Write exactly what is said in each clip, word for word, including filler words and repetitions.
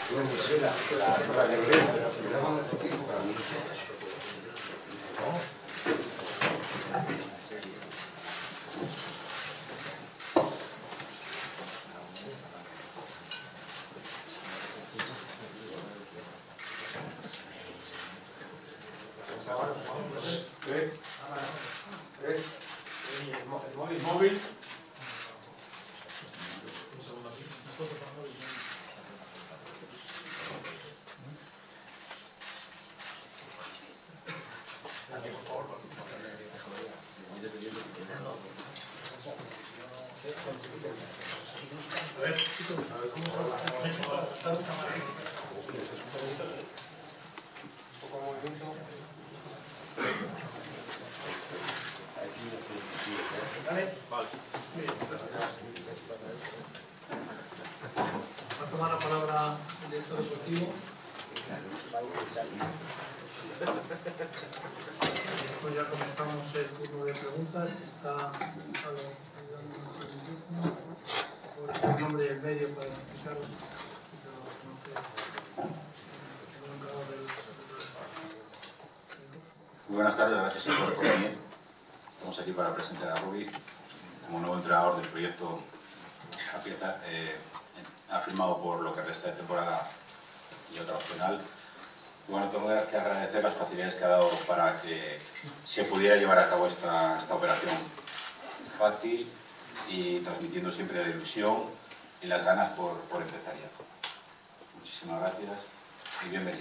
El móvil. Va a tomar la palabra el director deportivo. Después ya comenzamos el turno de preguntas. Está el nombre y el medio para identificaros. Muy buenas tardes, gracias a todos por venir. Estamos aquí para presentar a Rubi como nuevo entrenador del proyecto Aprieta, eh, ha firmado por lo que resta de temporada y otra opcional. Y bueno, tengo que agradecer las facilidades que ha dado para que se pudiera llevar a cabo esta, esta operación fácil y transmitiendo siempre la ilusión y las ganas por, por empezar ya. Muchísimas gracias y bienvenido.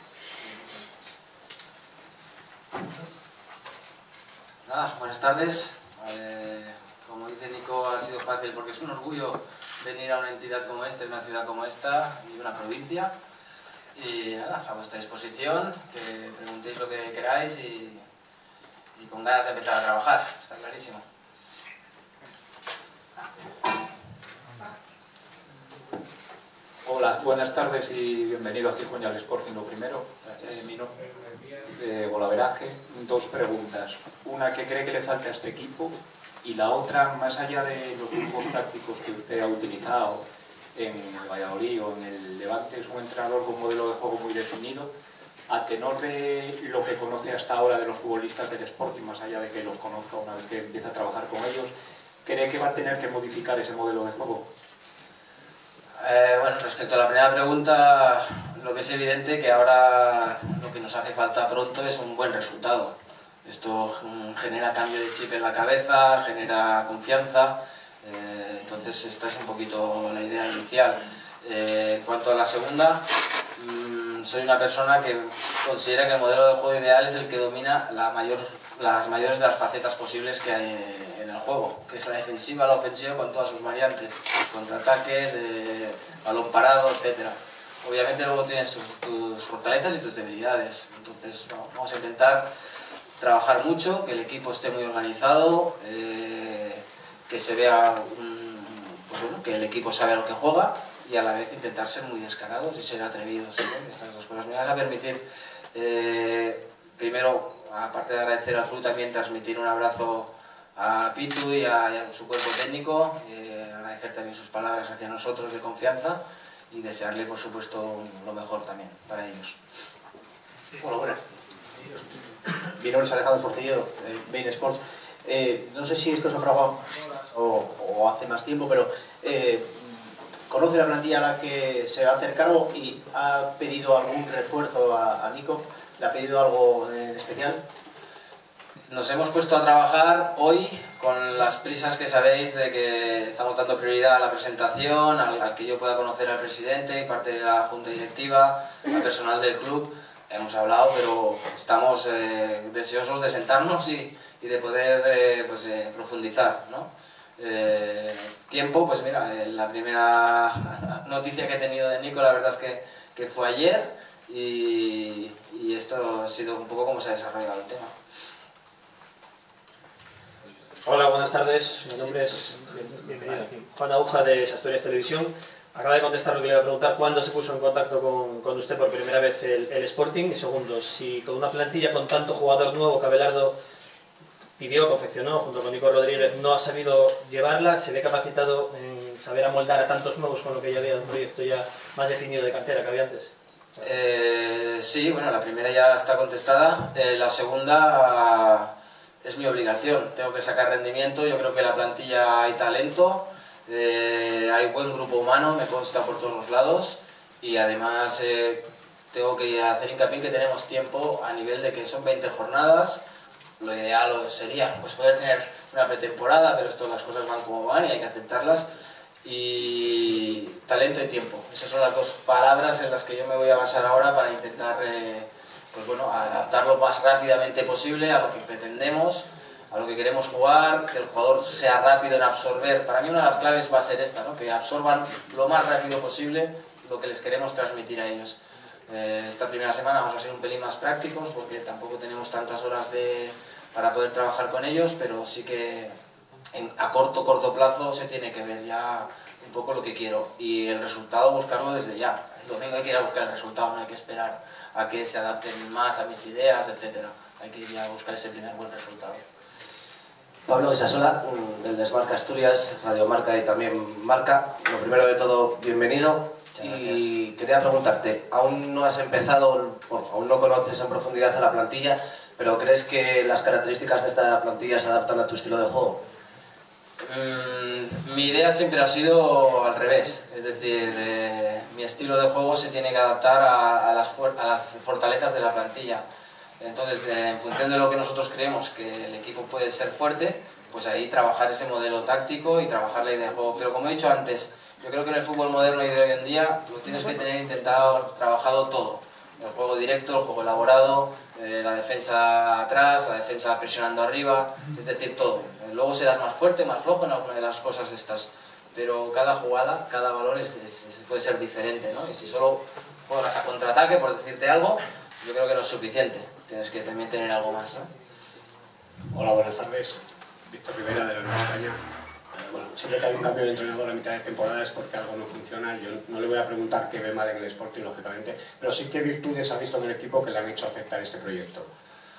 Nada, buenas tardes. Eh, como dice Nico, ha sido fácil porque es un orgullo venir a una entidad como esta, una ciudad como esta y una provincia. Y nada, a vuestra disposición, que preguntéis lo que queráis y, y con ganas de empezar a trabajar, está clarísimo. Hola, buenas tardes y bienvenido a Gijón y al Sporting. Lo primero, Gracias. eh, mi nombre es de Golaveraje. Dos preguntas. Una, ¿qué cree que le falta a este equipo? Y la otra, más allá de los grupos tácticos que usted ha utilizado en el Valladolid o en el Levante, es un entrenador con un modelo de juego muy definido. A tenor de lo que conoce hasta ahora de los futbolistas del Sporting, más allá de que los conozca una vez que empiece a trabajar con ellos, ¿cree que va a tener que modificar ese modelo de juego? Eh, bueno, respecto a la primera pregunta, lo que es evidente que ahora lo que nos hace falta pronto es un buen resultado. Esto mm, genera cambio de chip en la cabeza, genera confianza, eh, entonces esta es un poquito la idea inicial. Eh, en cuanto a la segunda, mmm, soy una persona que considera que el modelo de juego ideal es el que domina la mayor, las mayores de las facetas posibles que hay en el juego, que es la defensiva, la ofensiva con todas sus variantes, contraataques, eh, balón parado, etcétera. Obviamente luego tienes tus, tus fortalezas y tus debilidades, entonces no, vamos a intentar trabajar mucho, que el equipo esté muy organizado, eh, que se vea un, pues bueno, que el equipo sabe a lo que juega y a la vez intentar ser muy descarados y ser atrevidos, ¿eh? Estas dos cosas me van a permitir, eh, primero, aparte de agradecer al club, también transmitir un abrazo a Pitu y a, y a su cuerpo técnico, eh, agradecer también sus palabras hacia nosotros de confianza y desearle, por supuesto, lo mejor también para ellos. Hola, buenas. Mi nombre es Alejandro Forcillo, de Bein Sports. Eh, no sé si esto se ha fraguado o, o hace más tiempo, pero eh, ¿conoce la plantilla a la que se va a hacer cargo y ha pedido algún refuerzo a, a Nico? ¿Le ha pedido algo en especial? Nos hemos puesto a trabajar hoy con las prisas que sabéis de que estamos dando prioridad a la presentación, al, al que yo pueda conocer al presidente y parte de la junta directiva, al personal del club. Hemos hablado, pero estamos eh, deseosos de sentarnos y, y de poder eh, pues, eh, profundizar, ¿no? Eh, tiempo, pues mira, eh, la primera noticia que he tenido de Nico, la verdad es que, que fue ayer y, y esto ha sido un poco como se ha desarrollado el tema. Hola, buenas tardes. Mi nombre es bienvenido aquí. Juan Aguja de Asturias Televisión. Acaba de contestar lo que le iba a preguntar, ¿cuándo se puso en contacto con, con usted por primera vez el, el Sporting? Y segundo, si con una plantilla con tanto jugador nuevo que Abelardo pidió, confeccionó junto con Nico Rodríguez, no ha sabido llevarla, ¿se ve capacitado en, saber amoldar a tantos nuevos con lo que ya había un proyecto ya más definido de cantera que había antes? Eh, sí, bueno, la primera ya está contestada. Eh, la segunda es mi obligación. Tengo que sacar rendimiento. Yo creo que en la plantilla hay talento, eh, hay buen grupo humano, me consta por todos los lados. Y además eh, tengo que hacer hincapié en que tenemos tiempo a nivel de que son veinte jornadas. Lo ideal sería pues, poder tener una pretemporada, pero esto las cosas van como van y hay que aceptarlas. Y talento y tiempo. Esas son las dos palabras en las que yo me voy a basar ahora para intentar eh, pues bueno, adaptar lo más rápidamente posible a lo que pretendemos, a lo que queremos jugar, que el jugador sea rápido en absorber. Para mí una de las claves va a ser esta, ¿no? Que absorban lo más rápido posible lo que les queremos transmitir a ellos. Eh, esta primera semana vamos a ser un pelín más prácticos porque tampoco tenemos tantas horas de, para poder trabajar con ellos, pero sí que en, a corto, corto plazo se tiene que ver ya un poco lo que quiero y el resultado buscarlo desde ya. El domingo hay que ir a buscar el resultado, no hay que esperar a que se adapten más a mis ideas, etcétera. Hay que ir a buscar ese primer buen resultado. Pablo Isasola, del Desmarca Asturias, Radio Marca y también Marca. Lo primero de todo, bienvenido. Y quería preguntarte, aún no has empezado, bueno, aún no conoces en profundidad a la plantilla, pero ¿crees que las características de esta plantilla se adaptan a tu estilo de juego? Mm, mi idea siempre ha sido al revés, es decir, eh, mi estilo de juego se tiene que adaptar a, a, las, a las fortalezas de la plantilla. Entonces, eh, en función de lo que nosotros creemos que el equipo puede ser fuerte, pues ahí trabajar ese modelo táctico y trabajar la idea de juego. Pero como he dicho antes, yo creo que en el fútbol moderno y de hoy en día lo tienes que tener intentado, trabajado todo. El juego directo, el juego elaborado, eh, la defensa atrás, la defensa presionando arriba, es decir, todo. Luego serás más fuerte, más flojo en alguna de las cosas estas, pero cada jugada, cada balón es, es, es, puede ser diferente, ¿no? Y si solo juegas a contraataque, por decirte algo, yo creo que no es suficiente. Tienes que también tener algo más, ¿no? Hola, buenas tardes. Víctor Rivera, de la Nueva España. Eh, bueno, siempre que hay un cambio de entrenador a mitad de temporada es porque algo no funciona. Yo no le voy a preguntar qué ve mal en el Sporting, lógicamente, pero sí qué virtudes ha visto en el equipo que le han hecho aceptar este proyecto.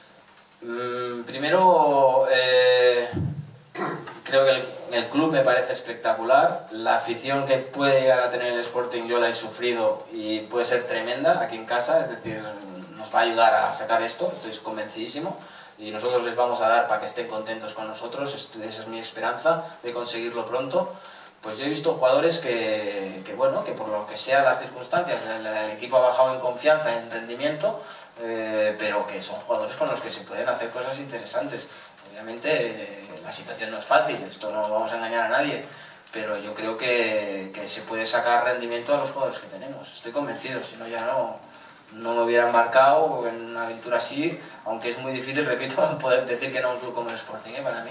Mm, primero, eh, creo que el, el club me parece espectacular. La afición que puede llegar a tener el Sporting yo la he sufrido y puede ser tremenda aquí en casa, es decir, nos va a ayudar a sacar esto, estoy convencidísimo. Y nosotros les vamos a dar para que estén contentos con nosotros, esa es mi esperanza de conseguirlo pronto. Pues yo he visto jugadores que, que bueno, que por lo que sea las circunstancias, el, el equipo ha bajado en confianza, en rendimiento, eh, pero que son jugadores con los que se pueden hacer cosas interesantes. Obviamente eh, la situación no es fácil, esto no vamos a engañar a nadie, pero yo creo que, que se puede sacar rendimiento a los jugadores que tenemos, estoy convencido, si no ya no... no me hubiera embarcado en una aventura así, aunque es muy difícil, repito, poder decir que no a un club como el Sporting, ¿eh? Para mí.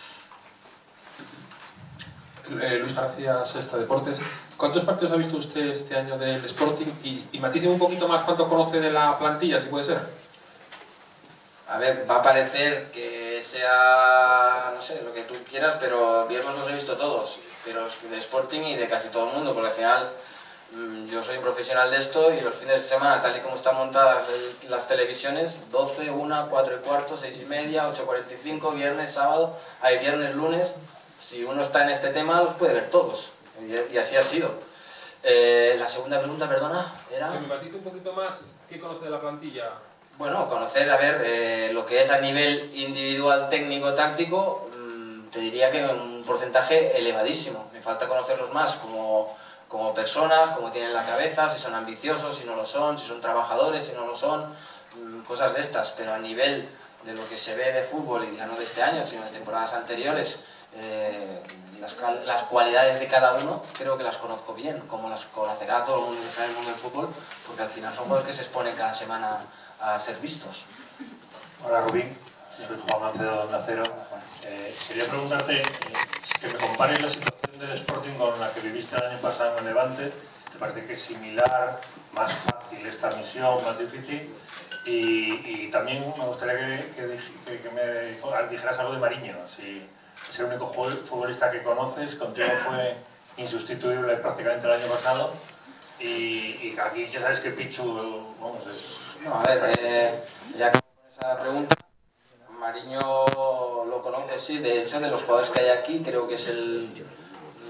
Eh, Luis García, Sexta Deportes. ¿Cuántos partidos ha visto usted este año del Sporting? Y, y matice un poquito más cuánto conoce de la plantilla, si puede ser. A ver, va a parecer que sea, no sé, lo que tú quieras, pero verlos los he visto todos, pero de Sporting y de casi todo el mundo, porque al final... yo soy un profesional de esto y los fines de semana, tal y como están montadas las televisiones, doce, una, cuatro y cuarto, seis y media, ocho y cuarenta y cinco, viernes, sábado, hay viernes, lunes, si uno está en este tema los puede ver todos, y así ha sido. Eh, la segunda pregunta, perdona, era... Que me matice un poquito más, ¿qué conoce de la plantilla? Bueno, conocer, a ver, eh, lo que es a nivel individual, técnico, táctico, mmm, te diría que un porcentaje elevadísimo, me falta conocerlos más como... como personas, como tienen la cabeza, si son ambiciosos, si no lo son, si son trabajadores, si no lo son, cosas de estas, pero a nivel de lo que se ve de fútbol, y ya no de este año, sino de temporadas anteriores, eh, las, las cualidades de cada uno creo que las conozco bien, como las conocerá todo el mundo que está en el mundo del fútbol, porque al final son juegos que se exponen cada semana a ser vistos. Hola Rubín, soy Juan Mancedo de Onda Cero. Eh, quería preguntarte, eh, que me compares la situación del Sporting con la que viviste el año pasado en el Levante. ¿Te parece que es similar, más fácil esta misión, más difícil? Y, y también me gustaría que, que, que me dijeras algo de Mariño. Si es el único futbolista que conoces, contigo fue insustituible prácticamente el año pasado. Y, y aquí ya sabes que Pichu, vamos, es... No, a ver, eh, ya que con esa pregunta, Mariño lo conozco, sí, de hecho de los jugadores que hay aquí creo que es el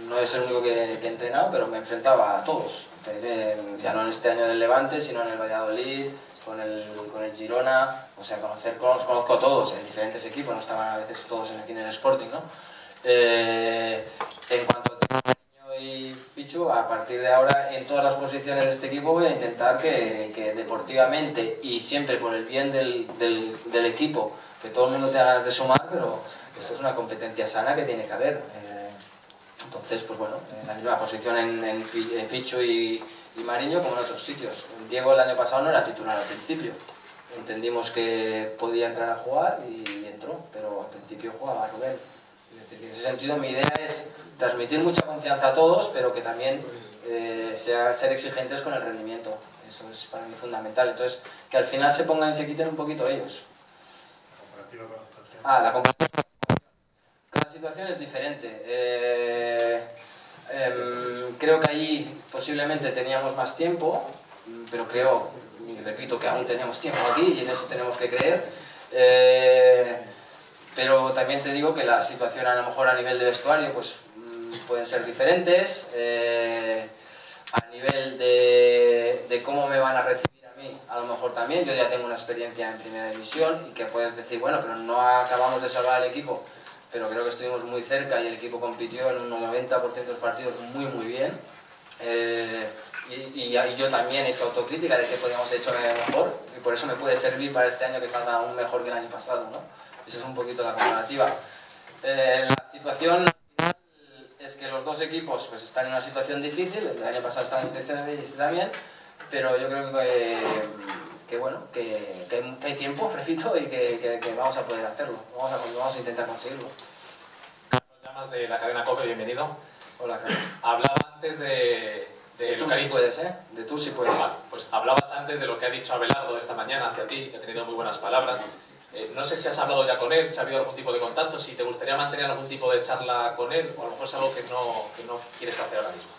no es el único que, que he entrenado, pero me enfrentaba a todos. Ya no en este año del Levante, sino en el Valladolid, con el, con el Girona, o sea, conocer, los conozco a todos en diferentes equipos, no estaban a veces todos aquí en el Sporting, ¿no? Eh, en cuanto a Mariño y Pichu, a partir de ahora en todas las posiciones de este equipo voy a intentar que, que deportivamente y siempre por el bien del, del, del equipo, que todo el mundo tenga ganas de sumar, pero eso es una competencia sana que tiene que haber. Eh, entonces, pues bueno, en la misma posición en, en Pichu y, y Mariño como en otros sitios. Diego el año pasado no era titular al principio. Entendimos que podía entrar a jugar y entró, pero al principio jugaba Rubén. En ese sentido mi idea es transmitir mucha confianza a todos, pero que también eh, sea, ser exigentes con el rendimiento. Eso es para mí fundamental. Entonces, que al final se pongan y se quiten un poquito ellos. Ah, la comparativa. Cada situación es diferente. Eh, eh, creo que allí posiblemente teníamos más tiempo, pero creo, y repito, que aún tenemos tiempo aquí y en eso tenemos que creer. Eh, pero también te digo que la situación a lo mejor a nivel de vestuario pues pueden ser diferentes. Eh, a nivel de, de cómo me van a recibir a mí, a lo mejor también. Yo ya tengo una experiencia en primera división y que puedes decir, bueno, pero no acabamos de salvar al equipo, pero creo que estuvimos muy cerca y el equipo compitió en un noventa por ciento de los partidos muy muy bien. Eh, y, y, y yo también he hecho autocrítica de que podíamos haber hecho mejor y por eso me puede servir para este año que salga aún mejor que el año pasado, ¿no? Esa es un poquito la comparativa. Eh, la situación es que los dos equipos pues, están en una situación difícil, el año pasado estaban en tercera y este también, pero yo creo que, que bueno, que, que, hay, que hay tiempo, repito, y que, que, que vamos a poder hacerlo, vamos a, vamos a intentar conseguirlo. Carlos Llamas de la cadena COPE, bienvenido. Hola, Carlos. Hablaba antes de... De, de tú sí dicho... puedes, ¿eh? De tú sí puedes. Pues hablabas antes de lo que ha dicho Abelardo esta mañana hacia ti, que ha tenido muy buenas palabras. Eh, no sé si has hablado ya con él, si ha habido algún tipo de contacto, si te gustaría mantener algún tipo de charla con él, o a lo mejor es algo que no, que no quieres hacer ahora mismo.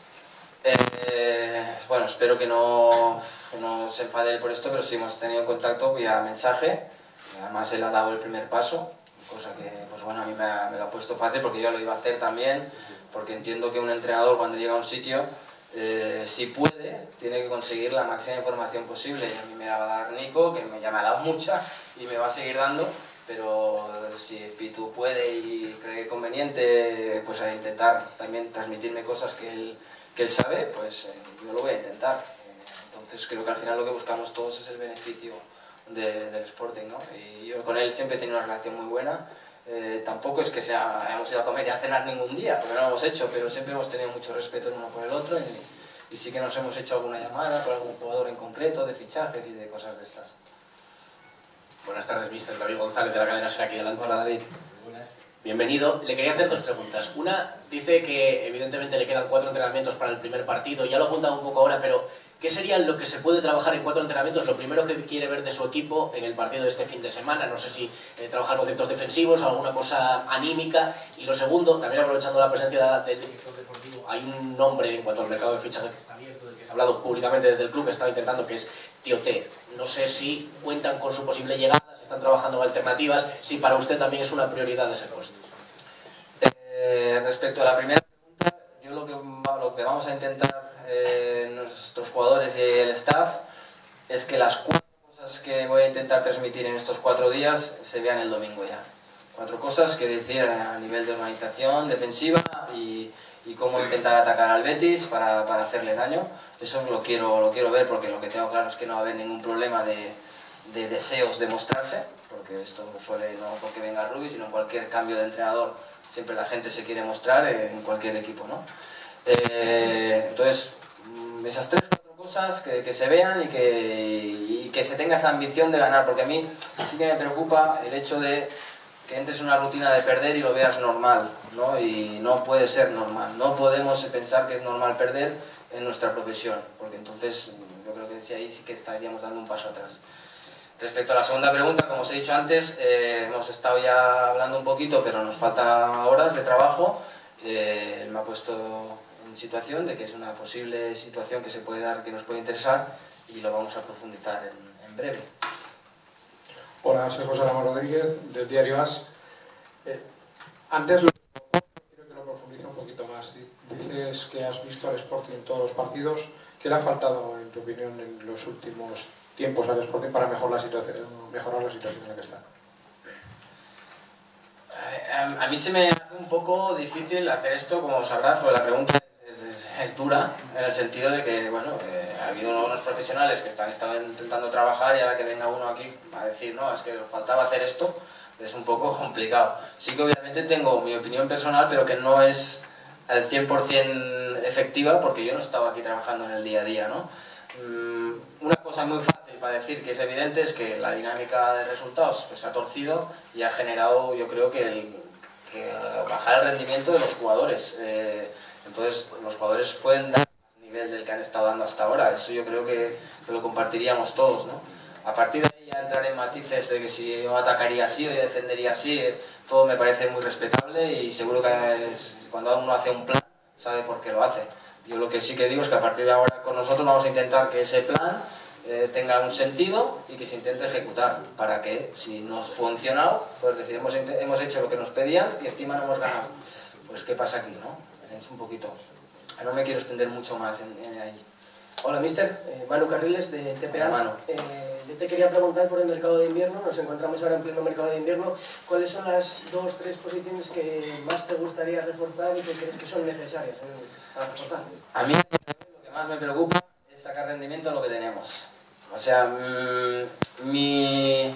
Eh, bueno, espero que no, que no se enfade él por esto, pero sí hemos tenido contacto vía mensaje. Además él ha dado el primer paso, cosa que pues bueno, a mí me, ha, me lo ha puesto fácil porque yo lo iba a hacer también, porque entiendo que un entrenador cuando llega a un sitio, eh, si puede, tiene que conseguir la máxima información posible. Y a mí me va a dar Nico, que me, ya me ha dado mucha y me va a seguir dando, pero si Pitu puede y cree conveniente pues a intentar también transmitirme cosas que él, que él sabe, pues eh, yo lo voy a intentar. Eh, entonces creo que al final lo que buscamos todos es el beneficio de, del Sporting, ¿no? Y yo con él siempre he tenido una relación muy buena. Eh, tampoco es que sea, hayamos ido a comer y a cenar ningún día, porque no lo hemos hecho, pero siempre hemos tenido mucho respeto el uno por el otro y, y sí que nos hemos hecho alguna llamada por algún jugador en concreto, de fichajes y de cosas de estas. Buenas tardes, mister David González de la cadena SER aquí delante. Hola, David. Bienvenido. Le quería hacer dos preguntas. Una, dice que evidentemente le quedan cuatro entrenamientos para el primer partido, ya lo he apuntado un poco ahora, pero ¿qué sería lo que se puede trabajar en cuatro entrenamientos? Lo primero que quiere ver de su equipo en el partido de este fin de semana, no sé si eh, trabajar conceptos defensivos, alguna cosa anímica. Y lo segundo, también aprovechando la presencia del director deportivo, hay un nombre en cuanto al mercado de fichajes que está abierto, del que se ha hablado públicamente desde el club, que está intentando, que es Tioté. No sé si cuentan con su posible llegada, si están trabajando en alternativas, si para usted también es una prioridad ese puesto. Eh, respecto a la primera pregunta, yo lo que, lo que vamos a intentar eh, nuestros jugadores y el staff es que las cuatro cosas que voy a intentar transmitir en estos cuatro días se vean el domingo ya. Cuatro cosas, quiero decir, a nivel de organización defensiva y, y cómo intentar atacar al Betis para, para hacerle daño. Eso lo quiero, lo quiero ver porque lo que tengo claro es que no va a haber ningún problema de, de deseos de mostrarse, porque esto suele, no porque venga Rubí, sino cualquier cambio de entrenador, siempre la gente se quiere mostrar en cualquier equipo, ¿no? Eh, entonces, esas tres cuatro cosas que, que se vean y que, y que se tenga esa ambición de ganar, porque a mí sí que me preocupa el hecho de que entres en una rutina de perder y lo veas normal, ¿no? Y no puede ser normal, no podemos pensar que es normal perder en nuestra profesión, porque entonces yo creo que si ahí sí que estaríamos dando un paso atrás. Respecto a la segunda pregunta, como os he dicho antes, eh, hemos estado ya hablando un poquito, pero nos faltan horas de trabajo. Eh, me ha puesto en situación de que es una posible situación que se puede dar, que nos puede interesar, y lo vamos a profundizar en, en breve. Hola, soy José Ramos Rodríguez, del diario As. Eh, antes lo quiero que lo profundice un poquito más. Dice dices que has visto al Sporting en todos los partidos. ¿Qué le ha faltado, en tu opinión, en los últimos tiempos al Sporting para mejorar la situación, mejorar la situación en la que está? A mí se me hace un poco difícil hacer esto, como sabrás, porque la pregunta es, es, es dura, en el sentido de que, bueno, eh, ha habido unos profesionales que están estado intentando trabajar y ahora que venga uno aquí a decir, no, es que faltaba hacer esto, es un poco complicado. Sí que obviamente tengo mi opinión personal, pero que no es al cien por cien efectiva, porque yo no estaba aquí trabajando en el día a día, ¿no? Um, una cosa muy fácil para decir que es evidente es que la dinámica de resultados pues, se ha torcido y ha generado, yo creo que, el, que bajar el rendimiento de los jugadores. Eh, entonces, los jugadores pueden dar más nivel del que han estado dando hasta ahora. Eso yo creo que, que lo compartiríamos todos, ¿no? A partir de ahí ya entrar en matices de que si yo atacaría así o yo defendería así, todo me parece muy respetable y seguro que es, cuando uno hace un plan, sabe por qué lo hace. Yo lo que sí que digo es que a partir de ahora con nosotros vamos a intentar que ese plan eh, tenga un sentido y que se intente ejecutar, para que si no ha funcionado, pues decir, hemos, hemos hecho lo que nos pedían y encima no hemos ganado. Pues ¿qué pasa aquí, no? Es un poquito... No me quiero extender mucho más en, en ahí. Hola, mister. Eh, Manu Carriles, de T P A. Hola, Manu. Eh, yo te quería preguntar por el mercado de invierno. Nos encontramos ahora en pleno mercado de invierno. ¿Cuáles son las dos, tres posiciones que más te gustaría reforzar y que crees que son necesarias eh, para reforzar? A mí lo que más me preocupa es sacar rendimiento a lo que tenemos. O sea, mmm, mi...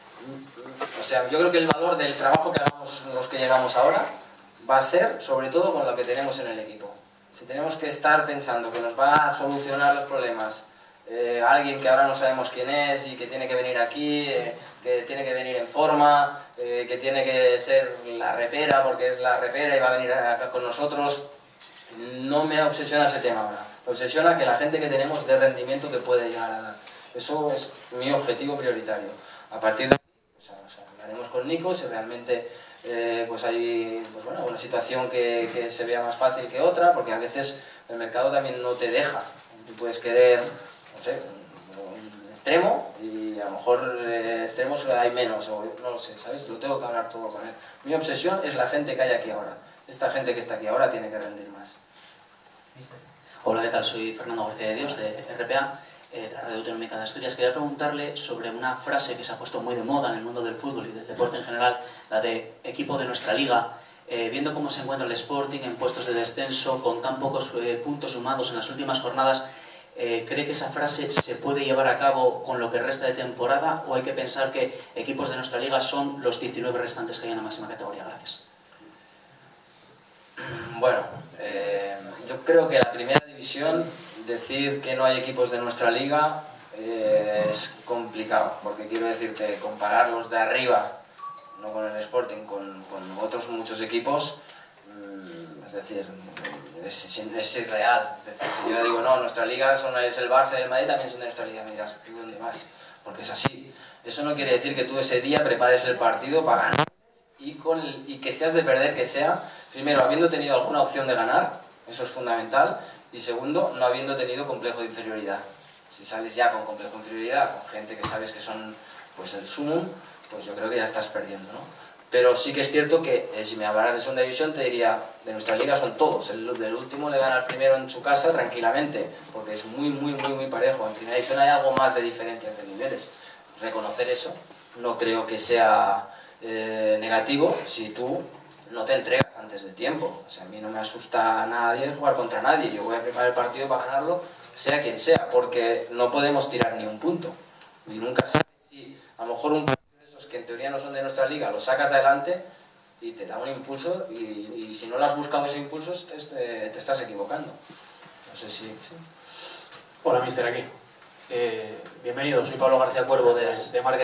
O sea, yo creo que el valor del trabajo que hagamos los que llegamos ahora va a ser, sobre todo, con lo que tenemos en el equipo. Si tenemos que estar pensando que nos va a solucionar los problemas eh, alguien que ahora no sabemos quién es y que tiene que venir aquí, eh, que tiene que venir en forma, eh, que tiene que ser la repera porque es la repera y va a venir acá con nosotros, no me obsesiona ese tema ahora. Me obsesiona que la gente que tenemos dé rendimiento que puede llegar a dar. Eso es mi objetivo prioritario. A partir de ahí, pues, o sea, hablaremos con Nico si realmente... Eh, pues hay pues bueno, una situación que, que se vea más fácil que otra, porque a veces el mercado también no te deja. Tú puedes querer, no sé, un extremo y a lo mejor eh, extremos hay menos, o no lo sé, ¿sabes? Lo tengo que hablar todo con él. Mi obsesión es la gente que hay aquí ahora. Esta gente que está aquí ahora tiene que rendir más. Hola, ¿qué tal? Soy Fernando García de Dios, de R P A. Eh, de la Radio Autonómica de Asturias. Quería preguntarle sobre una frase que se ha puesto muy de moda en el mundo del fútbol y del deporte en general, la de equipo de nuestra liga. Eh, viendo cómo se encuentra el Sporting en puestos de descenso, con tan pocos eh, puntos sumados en las últimas jornadas, eh, ¿cree que esa frase se puede llevar a cabo con lo que resta de temporada o hay que pensar que equipos de nuestra liga son los diecinueve restantes que hay en la máxima categoría? Gracias. Bueno, eh, yo creo que la primera división, decir que no hay equipos de nuestra liga eh, es complicado, porque quiero decirte, compararlos de arriba, no con el Sporting, con, con otros muchos equipos, mmm, es decir, es, es irreal. Es decir, si yo digo, no, nuestra liga son, es el Barça y el Madrid, también son de nuestra liga, me dirás, ¿tú dónde vas? Porque es así. Eso no quiere decir que tú ese día prepares el partido para ganar y, con el, y que seas de perder, que sea, primero, habiendo tenido alguna opción de ganar, eso es fundamental, y segundo, no habiendo tenido complejo de inferioridad. Si sales ya con complejo de inferioridad, con gente que sabes que son pues el sumum, pues yo creo que ya estás perdiendo, ¿no? Pero sí que es cierto que eh, si me hablaras de segunda división te diría, de nuestra liga son todos, el, el último le gana al primero en su casa tranquilamente, porque es muy, muy, muy, muy parejo. En primera división hay algo más de diferencias de niveles. Reconocer eso no creo que sea eh, negativo si tú no te entregas antes de tiempo. O sea, a mí no me asusta a nadie jugar contra nadie. Yo voy a preparar el partido para ganarlo, sea quien sea, porque no podemos tirar ni un punto. Y nunca sabes si a lo mejor un partido de esos que en teoría no son de nuestra liga, lo sacas adelante y te da un impulso y, y si no lo has buscado ese impulso te, te estás equivocando. No sé si... ¿sí? Hola, mister, aquí. Eh, bienvenido, soy Pablo García Cuervo de, de Marketing.